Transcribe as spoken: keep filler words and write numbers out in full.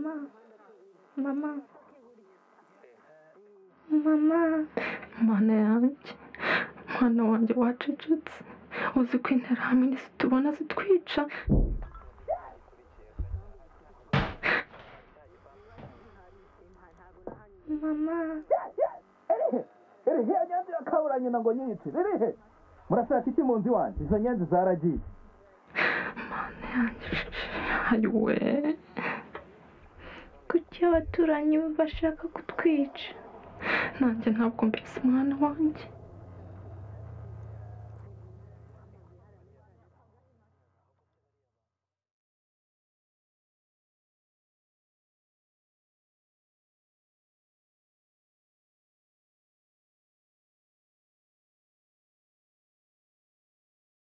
mama mama mama mana yanjye mwana wanjye wacecetse uzi ko interahamwe tubona zitwica mama erihe nyanzi yakaburanye ngo nyice erihe murashaka iki munzi wanje izo nyanzi zaragiye mana yanjye ayiwe kuki abaturanyi bashaka kutwica nanjye ntabwo mbese mwana wanjye